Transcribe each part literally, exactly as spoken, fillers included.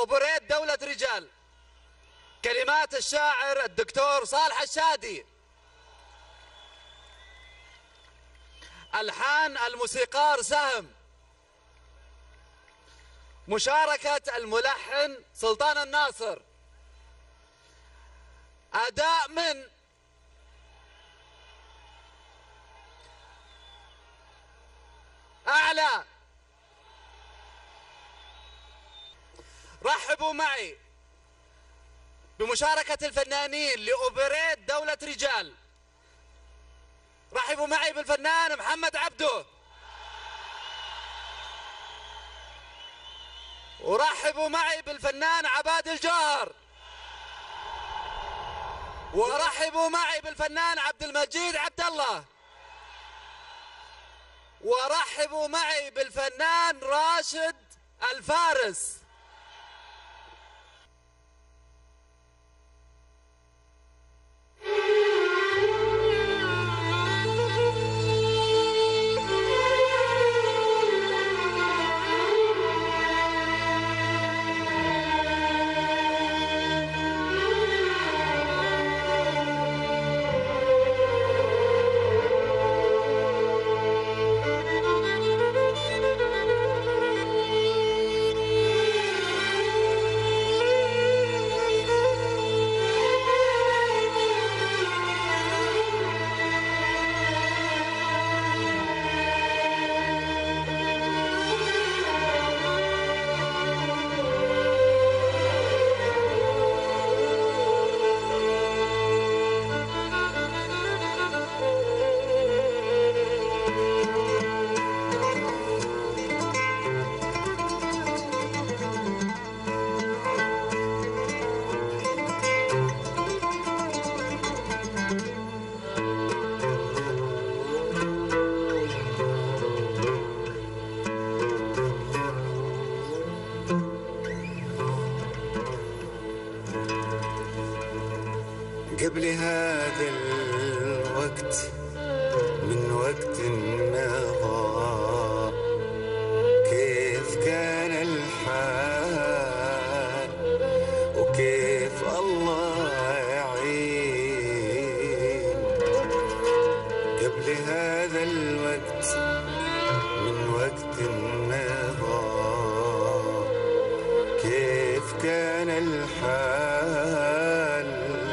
أوبريت دولة رجال، كلمات الشاعر الدكتور صالح الشادي، ألحان الموسيقار سهم، مشاركة الملحن سلطان الناصر، أداء من أعلى. رحبوا معي بمشاركة الفنانين لأوبريت دولة رجال. رحبوا معي بالفنان محمد عبده، ورحبوا معي بالفنان عباد الجوهر، ورحبوا معي بالفنان عبد المجيد عبد الله، ورحبوا معي بالفنان راشد الفارس. قبل هذا الوقت من وقت مضى، كيف كان الحال وكيف الله يعين. قبل هذا الوقت من وقت مضى، كيف كان الحال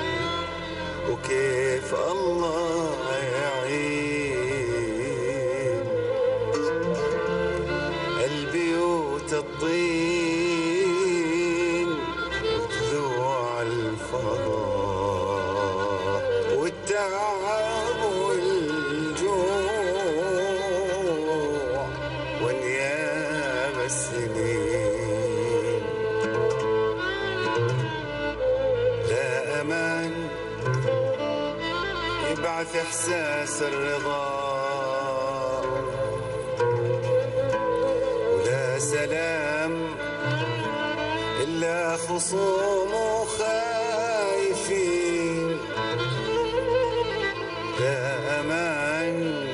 وكيف الله يعين. البيوت الطين وتذوع الفضاء والتعب والجوع ونياب السنين. لا أمان يبعث إحساس الرضا، ولا سلام إلا خصوم خايفين. لا أمان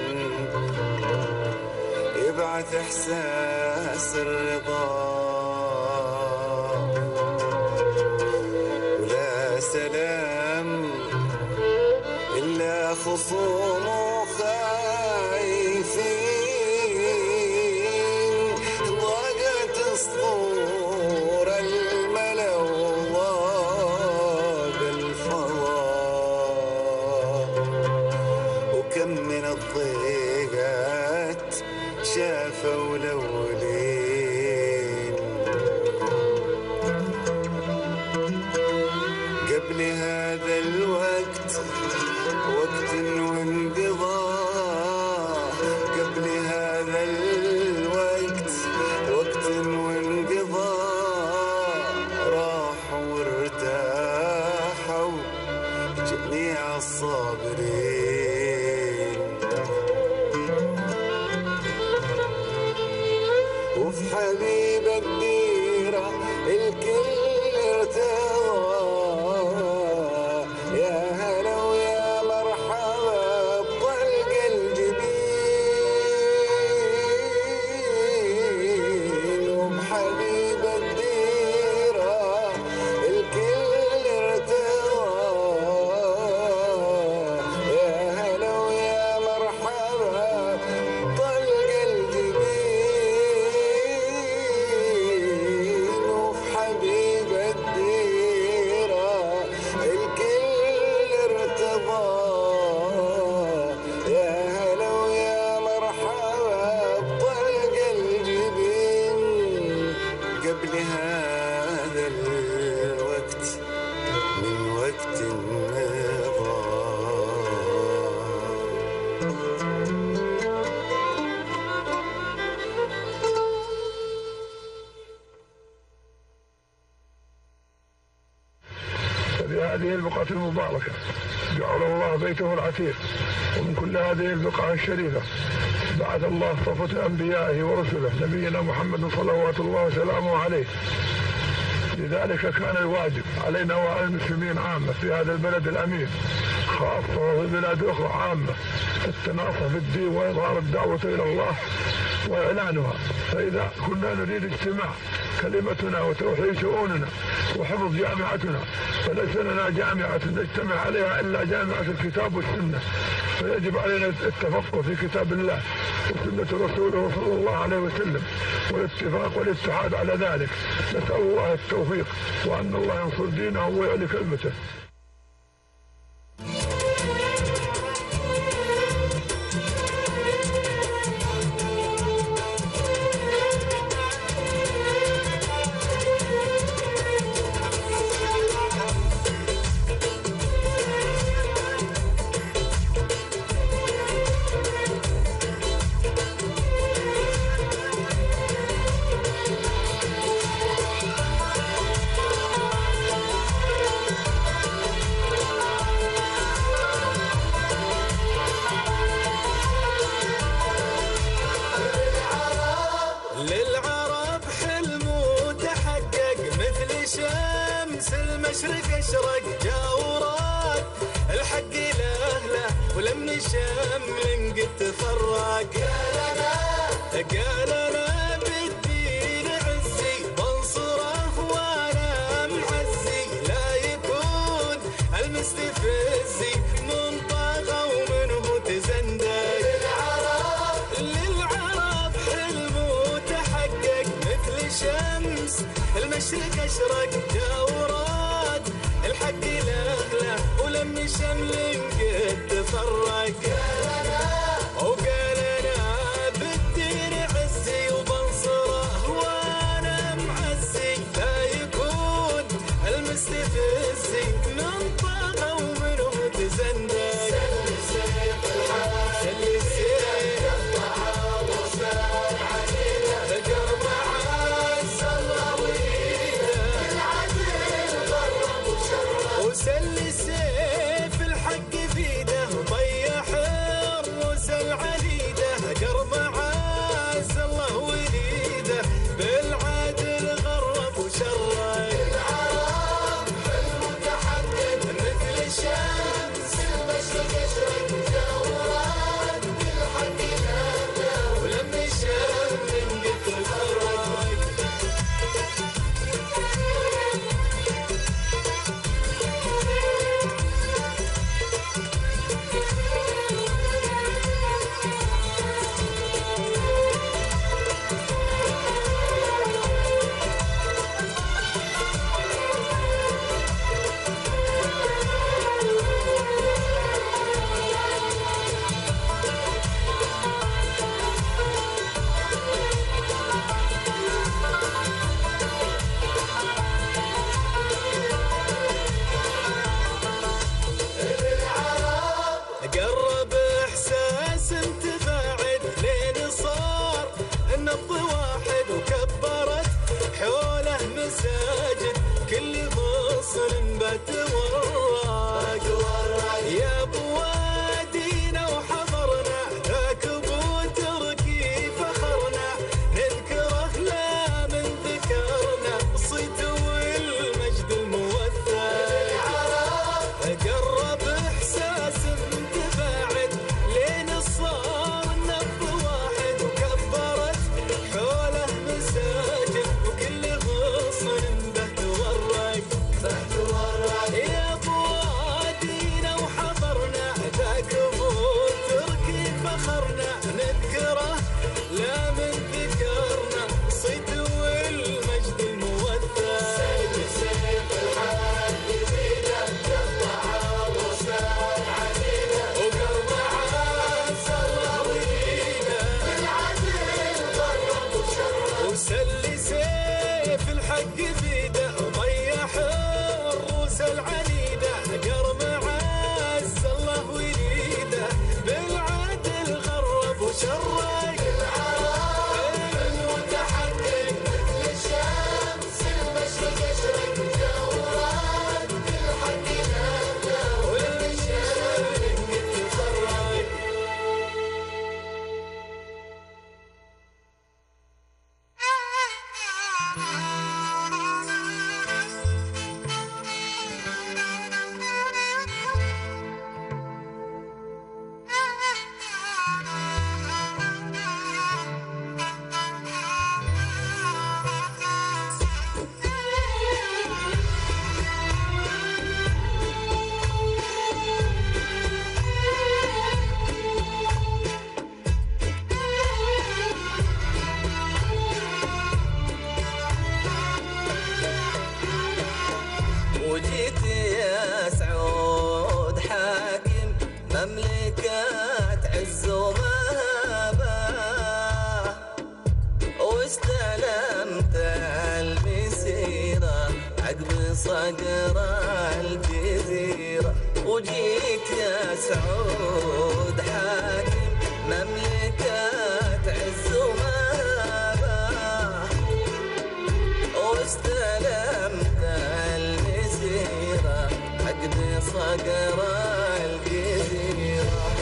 يبعث إحساس الرضا، ولا سلام إلا خصوم خايفين. ضاقت صدور الملا وضاق الفضاء، وكم من الضيقات شافوا الأولين. قبل هذا الوقت وقت وانت هذا الوقت من وقت النظام. في هذه البقعة المباركة جعل الله بيته العتيق، ومن كل هذه البقعة الشريفة بعث الله صفوة أنبيائه ورسله نبينا محمد صلوات الله وسلامه عليه. لذلك كان الواجب علينا وعلى المسلمين عامة في هذا البلد الأمين خاصة وفي بلاد أخرى عامة التناصح في الدين وإظهار الدعوة إلى الله وإعلانها. فإذا كنا نريد اجتماع كلمتنا وتوحيد شؤوننا وحفظ جامعتنا، فليس لنا جامعة نجتمع عليها إلا جامعة الكتاب والسنة، فيجب علينا التفقه في كتاب الله وسنة رسوله صلى الله عليه وسلم والاتفاق والاتحاد على ذلك. نسأل الله التوفيق وأن الله ينصر دينه ويعلي كلمته. للعرب حلم وتحقق مثل شمس المشرق اشرق جاورات الحق لأهله ولم شمل قد تفرق. قال انا بالدين عزي بنصره وانا معزي لا يكون المستفزي من طاغى ومنه تزندق. شمس المشرق اشرق جاورات الحق لأهله ولم شمل قد تفرق. وقال انا بالدين عزي وبنصره وانا معزي لا يكون المستفزي من طاغى ومنه تزندق. سلي السيف وسلي سيف الحق في يده ضيح الروس العلي مملكة عز ومهابة واستلمت المسيرة عقب صقر الجزيرة وجيت يا سعود حاكم مملكة عز ومهابة واستلمت المسيرة عقب صقر الجزيرة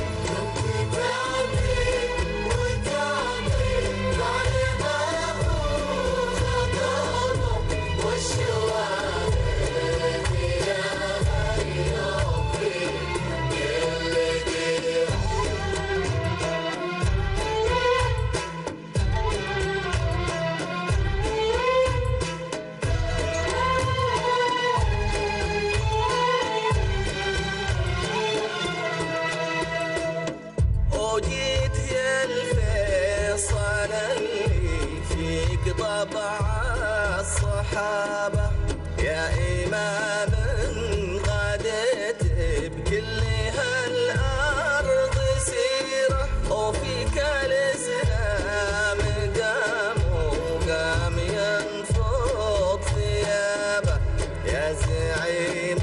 طبع الصحابة يا إمام غادت بكل هالأرض سيرة وفيك الإسلام قام وقام ينفض ثيابه يا زعيم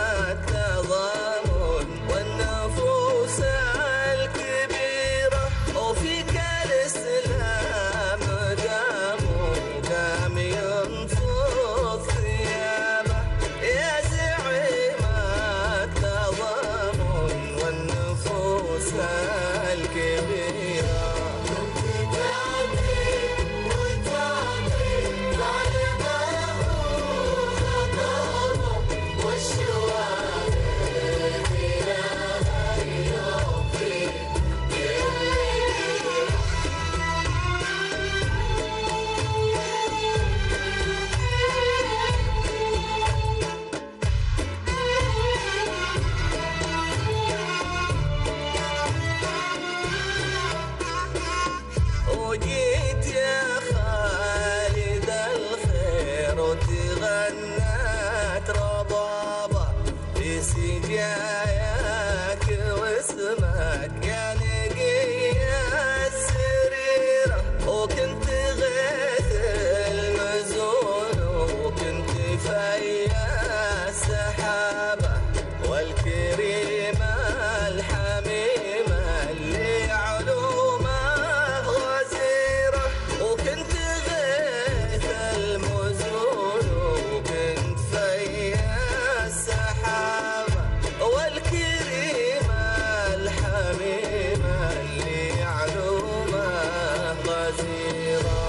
التضامن والنفوس الكبيرة وفيك الإسلام قام قام ينفض ثيابه يا زعيم التضامن والنفوس الكبيرة وجيت يا خالد الخير وتغنت ربابة في سجاياك واسمك يا نقي السريرة وكنت غيث المزون وكنت فيا السحابة والكريمة الحميمة اللي علومه غزيرة وكنت غيث المزون وكنت فيا السحابة والكريمة الحميمة اللي علومه غزيرة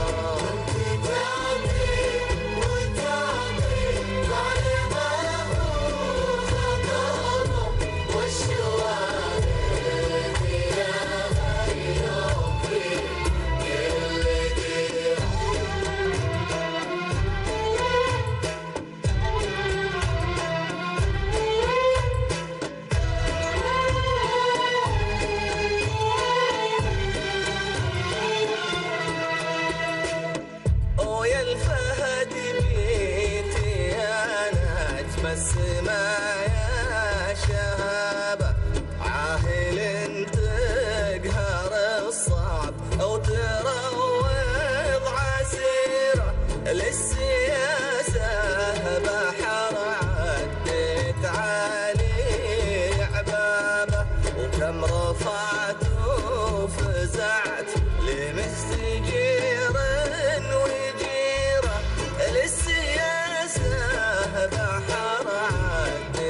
ويا الفهد بيتي انا نجم السما يا شهابة عاهل تقهر الصعب او تروض عسيرة للسياسة بحر عديت علي عبابة وكم رفعت وفزعت لمستجير وجيرة للسياسة بحر عديت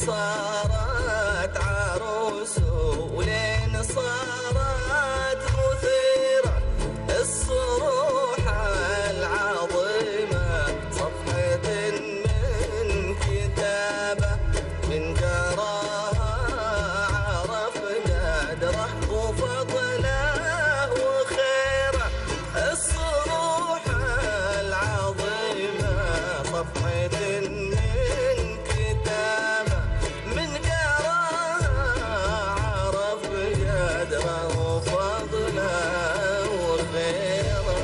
صارت عروس ولين صارت مثيرة الصروح العظيمة صفحة من كتابه من قراها عرف قدره وفضله وخيره الصروح العظيمة صفحة من كتابه من قراها عرف قدره وفضله وخيره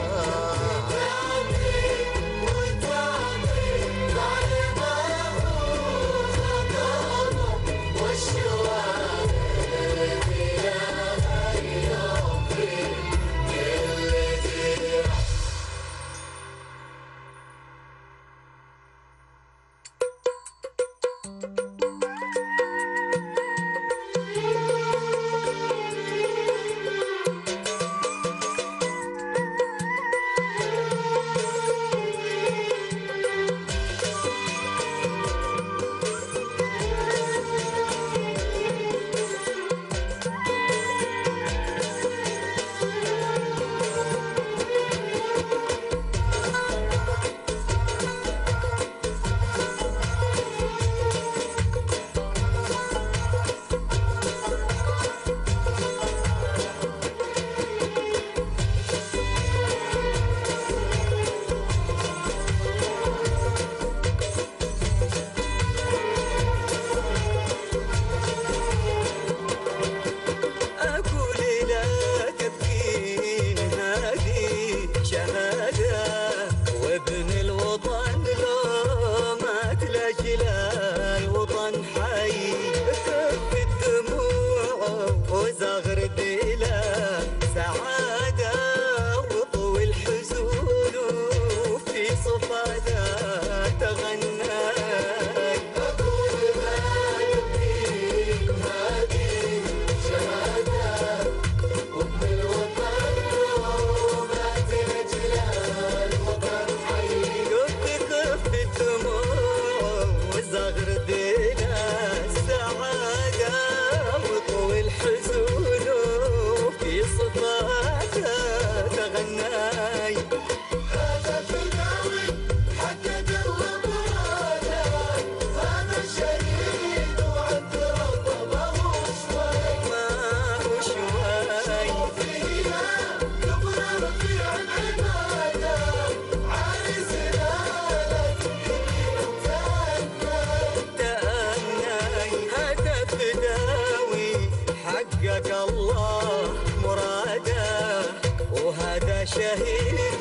شهيد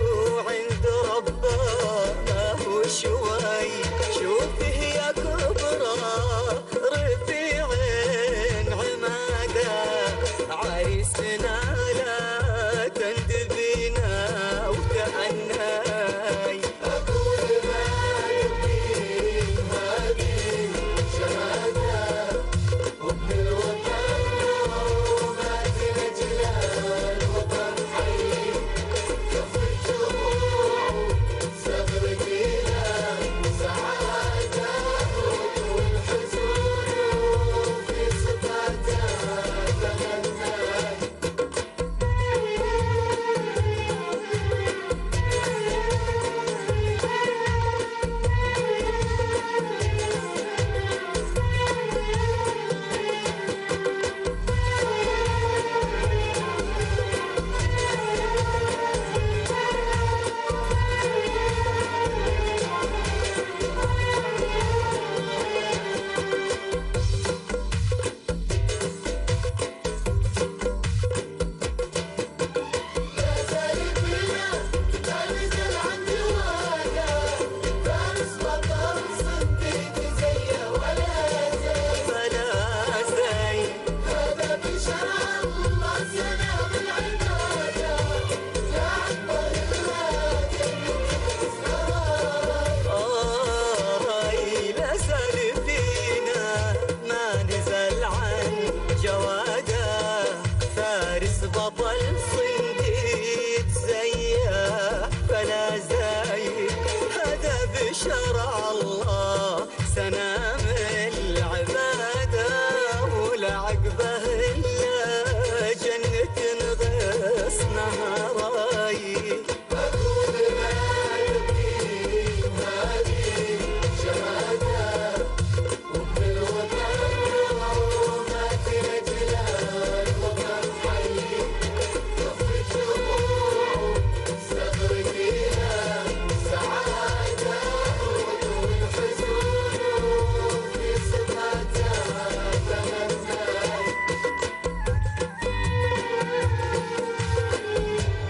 عند ربه ما هو شوي شوفه يا كبرى رفيع عماده عريسنا لا تندبينا وتأناي أقول ما يبكي هذه شهادة وابن الوطن وما تنجلها الوطن حي كفت دموع صغر فينا سعادة والحزن رايي أقول ما يبكي هذه شهادة وبالوطن نومات لأجلها الوطن حي طفي شموع صدر فيها سعادة والحزن في سماتها تمنى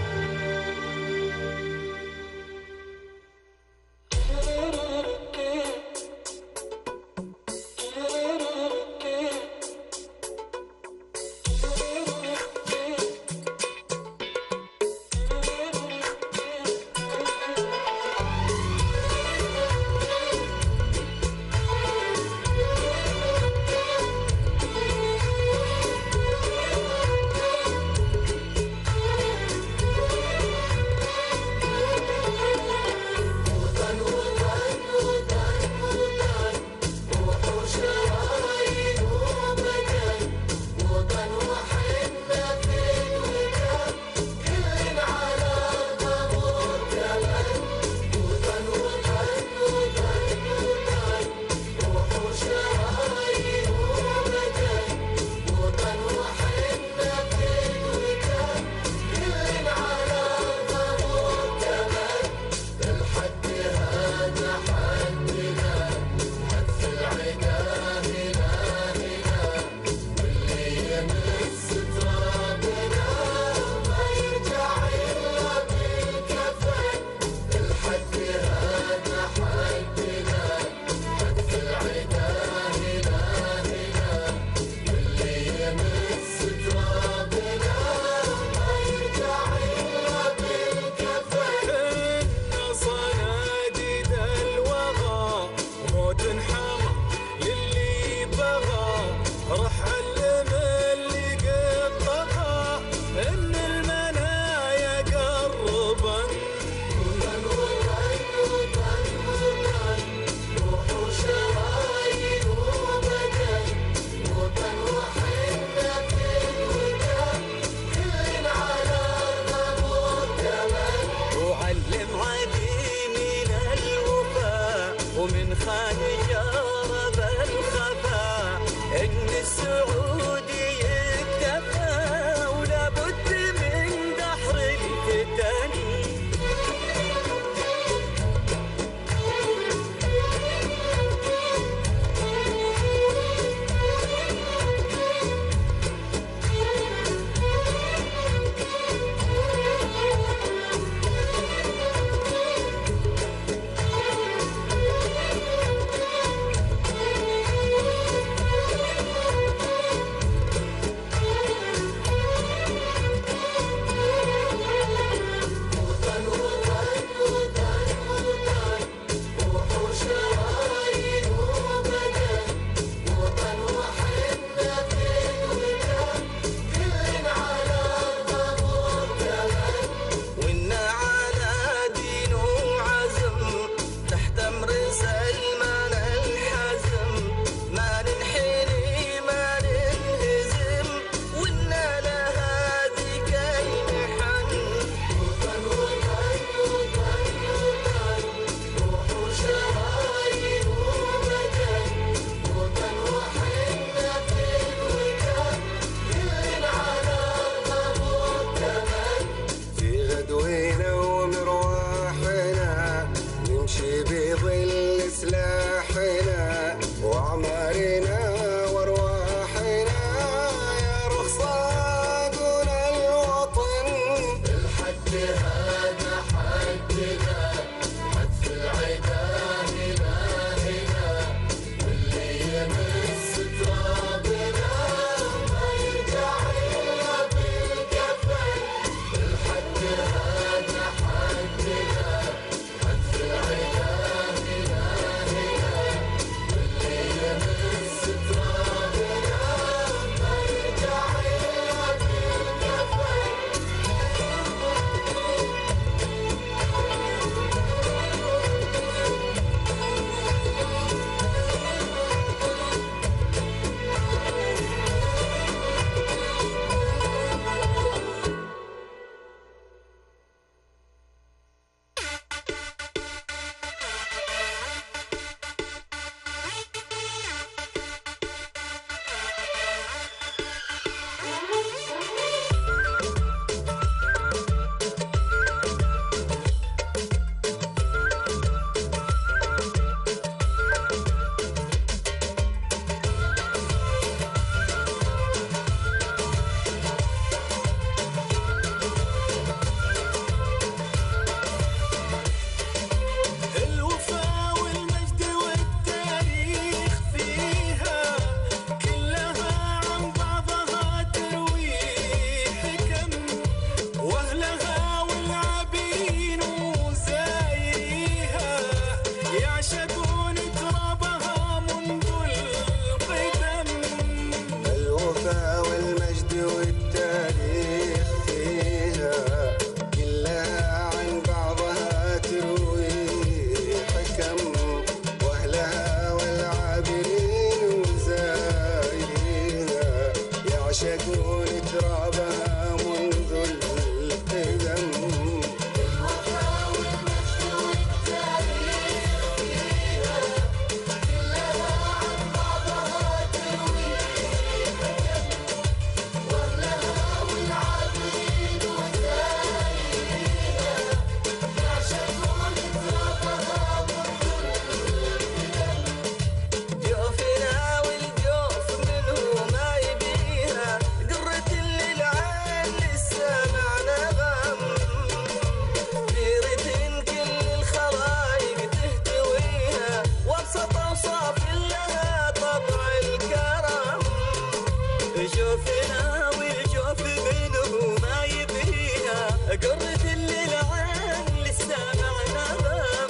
قرة الليلعان للسامع نغم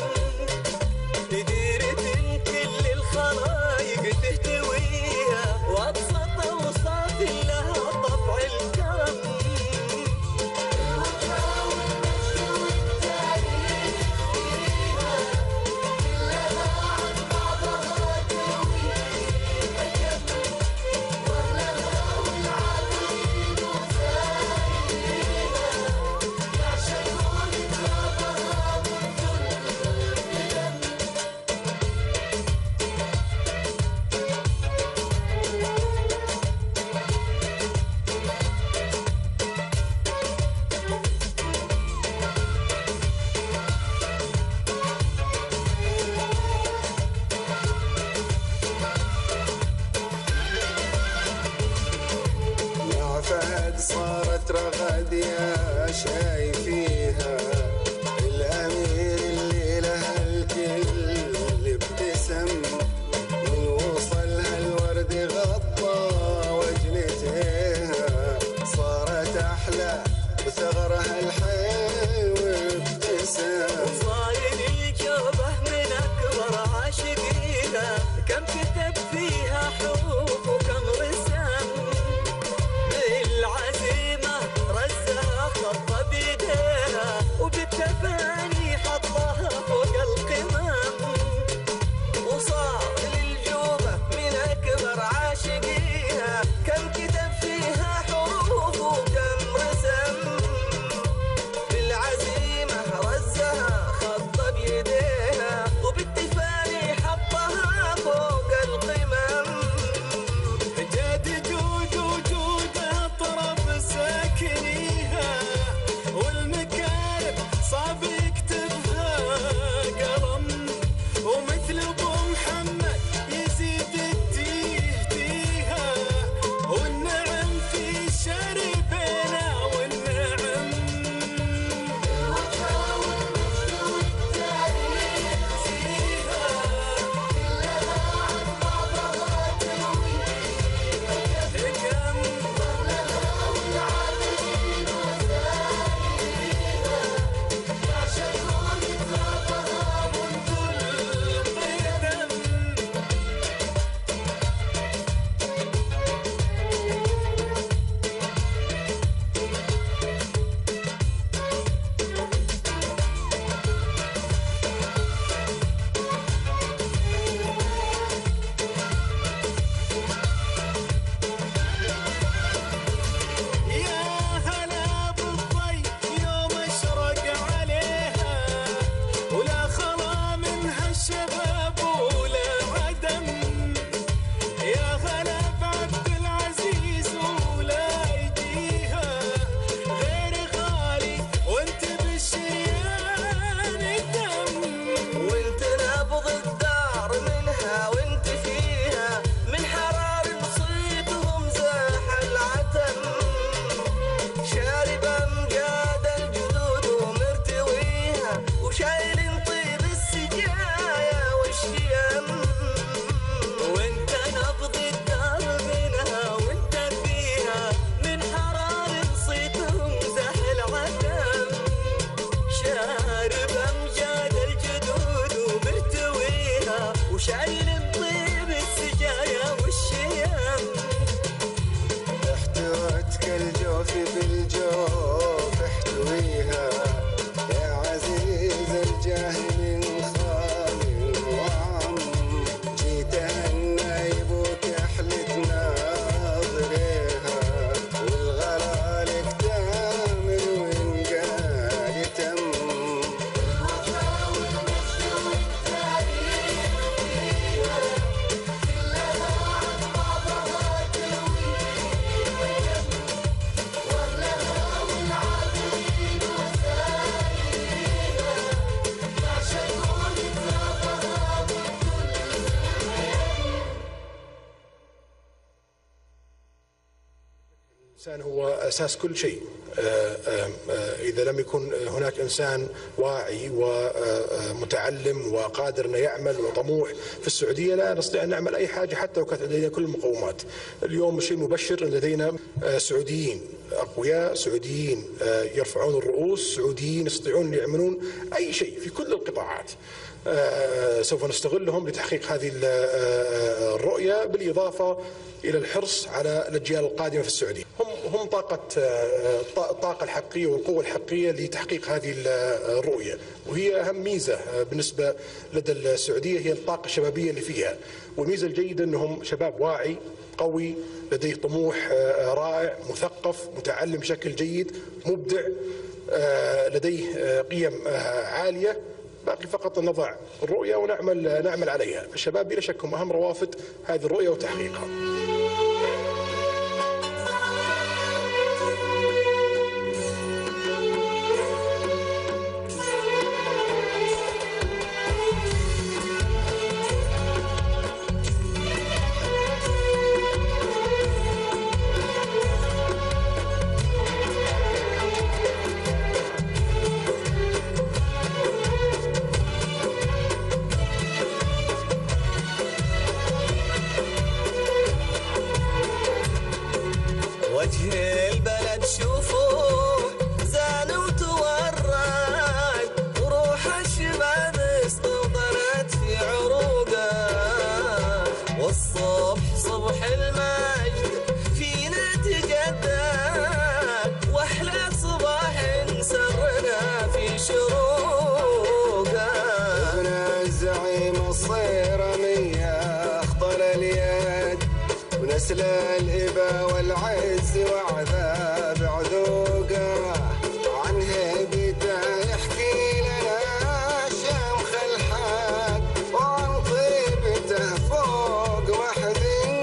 تديرة كل الخلايق تهتويها وابسط اوصاف لها طبع الكرم صارت رغد يا شايفيها الأمير اللي لها الكل ابتسم من وصلها الورد غطى وجنتها صارت أحلى بثغرها الحلو ابتسم صاير الجوبة من أكبر عاشقيها كم كتب فيها حروف وكم رسم بالعزيمة رزها خط بيديها وبالتفاني حطها فوق القمم وصار للجوبة من أكبر عاشقيها كم كتب فيها حروف وكم رسم بالعزيمة رزها خط بيديها وبالتفاني حطها فوق القمم جاد جود وجود طرف ساكنيها والمكارم صعب يكتبها قلم ومثل ابو محمد يزيد التيهتيها والنعم في شاربنا والنعم وشايل الطيب السجايا والشيم احتوتك الجوف بالجوف احتويها يا عزيز الجاه من خال وعم جيتها النايبوك احلت ناظريها والغلالك تامر وان قال تم الإنسان هو أساس كل شيء. إذا لم يكن هناك إنسان واعي ومتعلم وقادر أن يعمل وطموح في السعودية لا نستطيع أن نعمل أي حاجة حتى لو كانت لدينا كل المقومات. اليوم شيء مبشر أن لدينا سعوديين أقوياء سعوديين يرفعون الرؤوس، سعوديين يستطيعون أن يعملون أي شيء في كل القطاعات. سوف نستغلهم لتحقيق هذه الرؤية، بالإضافة إلى الحرص على الأجيال القادمة في السعودية. هم هم طاقة الطاقة الحقيقية والقوة الحقيقية لتحقيق هذه الرؤية، وهي أهم ميزة بالنسبة لدى السعودية هي الطاقة الشبابية اللي فيها. والميزة الجيدة أنهم شباب واعي قوي، لديه طموح رائع، مثقف، متعلم بشكل جيد، مبدع، لديه قيم عالية. باقي فقط أن نضع الرؤية ونعمل نعمل عليها. الشباب بلا شك هم أهم روافد هذه الرؤية وتحقيقها. وجه البلد شوفوه زان وتورد، وروح الشباب استوطنت في عروقه، والصبح صبح المجد فينا تجدد، واحلى صباح سرنا في شروقه. ابن الزعيم الصيرمية أخطل اليد، ونسل الهبة والعز وعذاب عذوقه، عن هيبته يحكي لنا شمخ الحد، وعن طيبته فوق ما حد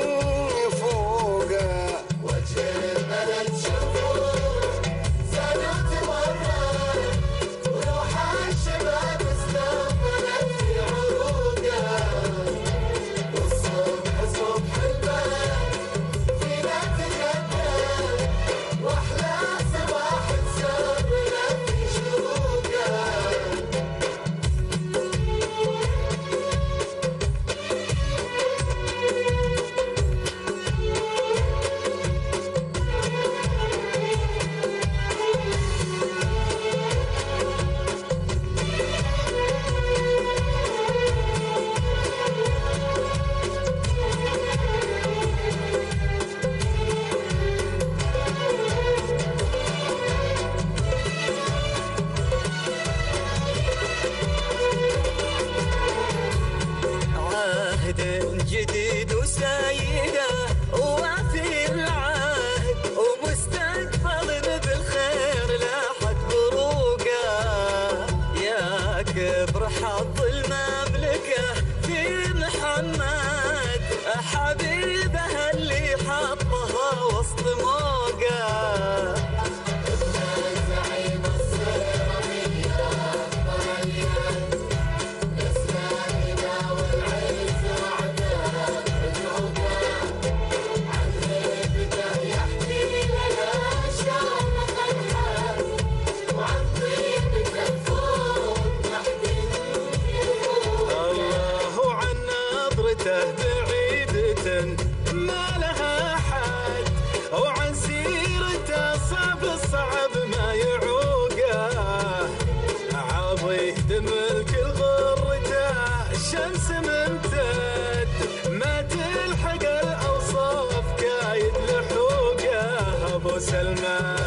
يفوقه. وجه البلد شوفوه زان وتورد، وروح الشباب استوطنت في عروقه، والصبح صبح البلد فينا تجدد، واحلى صباح سرنا في شروقه. عهد جديد وسيدة ووافي العهد، ومستقبل بالخير لاحت بروقه، يا كبر حظ المملكة في محمد، حبيبها اللي حطها وسط موقه. الله عن نظرته بعيدة ما لها حد، وعن سيرته صعب الصعب ما يعوقه، عضيد ملك الغرته الشمس ممتد، ما تلحق الأوصاف كايد لحوقه. أبو سلمان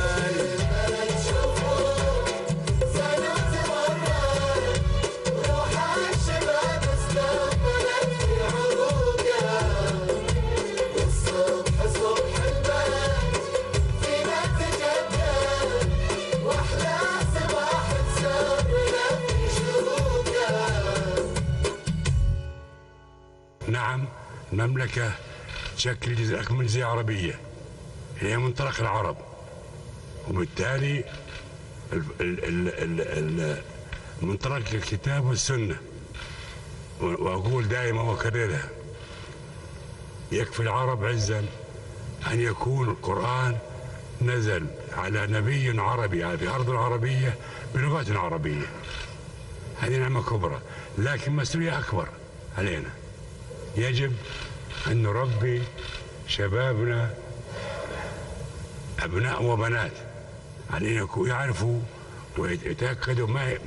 نعم، المملكة تشكل جزء من جزيرة عربية هي منطلق العرب، وبالتالي ال- ال- ال- ال- منطلق الكتاب والسنة. وأقول دائما وأكررها، يكفي العرب عزا أن يكون القرآن نزل على نبي عربي في أرض عربية بلغة عربية. هذه نعمة كبرى، لكن مسؤولية أكبر علينا. يجب أن نربي شبابنا أبناء وبنات على أن يعرفوا ويتأكدوا ما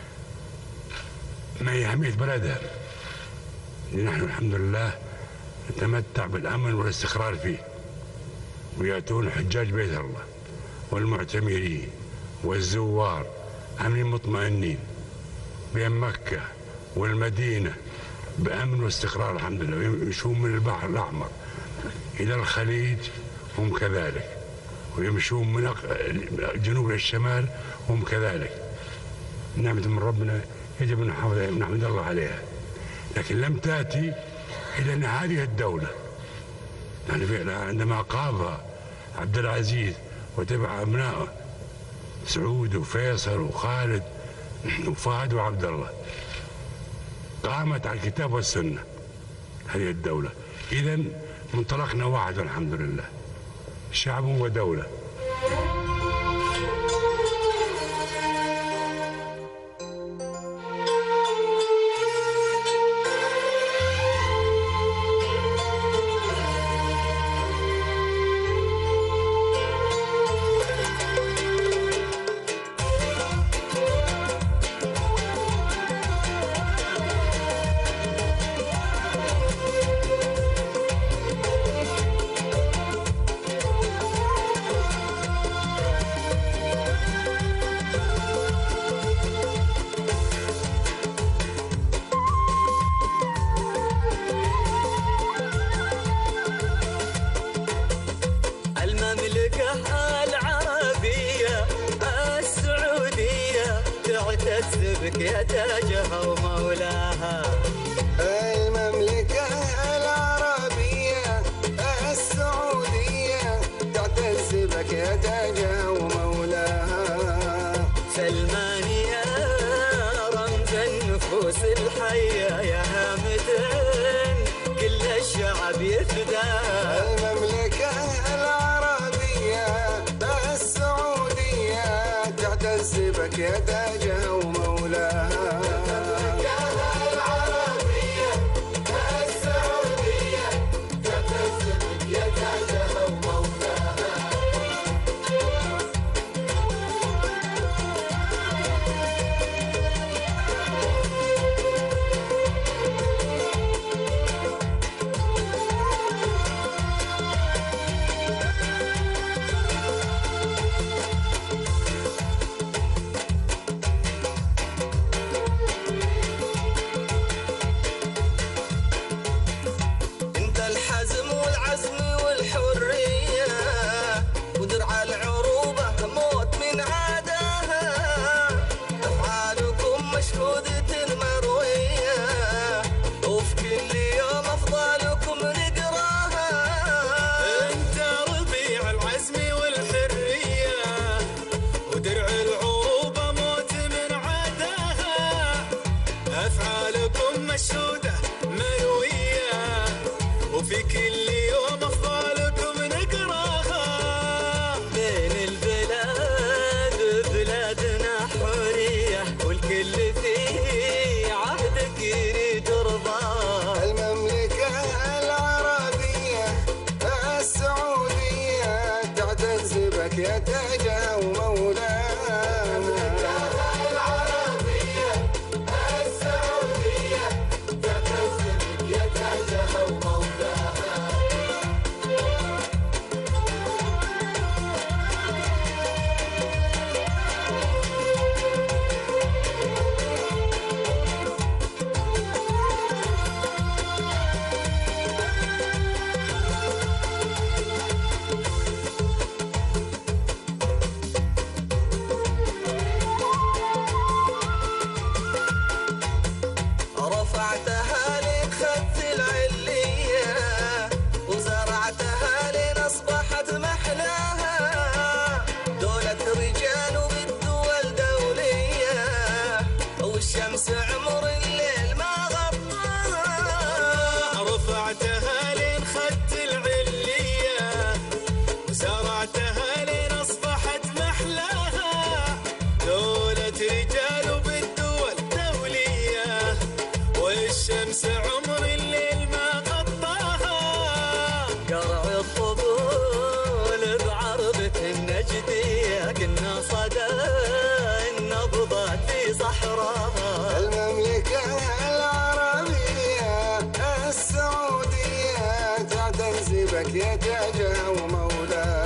ما هي أهمية بلدها. نحن الحمد لله نتمتع بالأمن والاستقرار فيه، ويأتون حجاج بيت الله والمعتمرين والزوار أمنين مطمئنين بين مكة والمدينة بأمن واستقرار الحمد لله، ويمشون من البحر الأحمر إلى الخليج هم كذلك، ويمشون من الجنوب إلى الشمال هم كذلك. نعمة من ربنا يجب أن نحمد الله عليها، لكن لم تأتي إلى أن هذه الدولة يعني فعلا عندما قاضى عبد العزيز وتبع أبنائه سعود وفيصل وخالد وفهد وعبد الله قامت على الكتاب والسنة هذه الدولة. إذا منطلقنا واحد والحمد لله، شعب ودولة. بك يا تاجها ومولاها. المملكة العربية السعودية تعتز بك يا تاجها ومولاها. سلمانية رمز النفوس الحية يا هامة كل الشعب يفداها. المملكة العربية السعودية تعتز بك يا تاجها ومولاها. مشهودة مروية وفي كل يوم أفضالكم نقراها. بين البلاد بلادنا حرية والكل في عهدك يريد رضاه. المملكة العربية السعودية تعتز بك يا تاجها ومولاها. رفعتها لين خذت العلية وزرعتها لين أصبحت محلاها. دولة رجال وبالدول دولية والشمس عمر الليل ما غطاها. رفعتها لين خذت العلية وزرعتها لين أصبحت محلاها. دولة رجال وبالدول دولية والشمس عمر الليل ما غطاها. قرع الطبول بعربة صحراها. المملكة العربية السعودية تعتز بك يا تاجها ومولاها.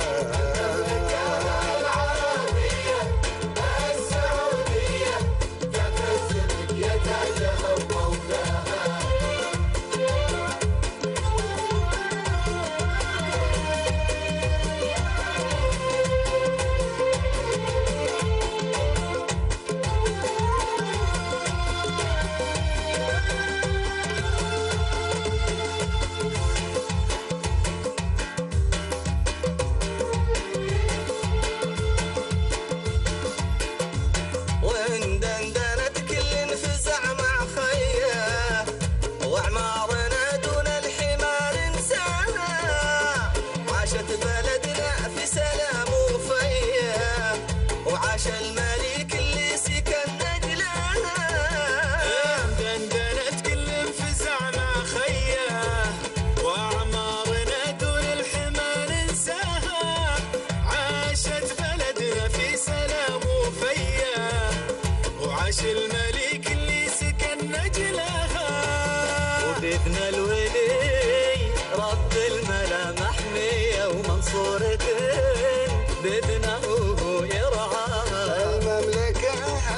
الملك اللي سكن نجلها. وبإذن الولي رب الملا محمية ومنصورة بإذنه يرعاها. المملكة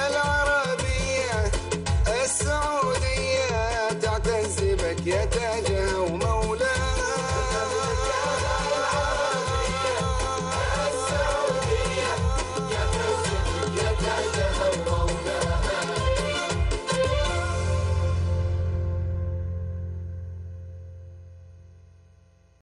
العربية السعودية تعتز بك يا تاج